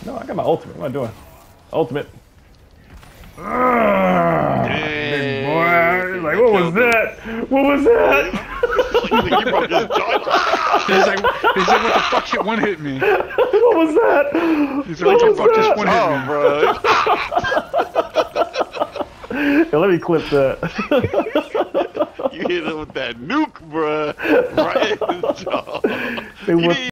No, I got my ultimate. What am I doing? Ultimate. Big boy. Like, what was that? What was that? He's like, what the fuck shit one hit me? What was that? He's like, what the fuck just one hit me? Yo, let me clip that. You hit him with that nuke, bruh. Right in the jaw.